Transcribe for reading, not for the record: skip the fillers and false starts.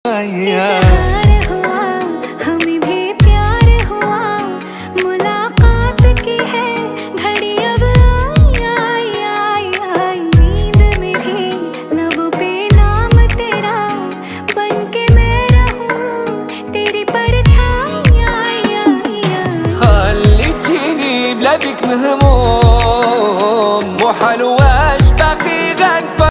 हमें भी प्यार हुआ, मुलाकात की है घड़ी अब आई आई आई। नींद में भी लबों पे नाम तेरा, बन के मैं रहूं तेरी परछाई। خليتيني بلا بيك مهموم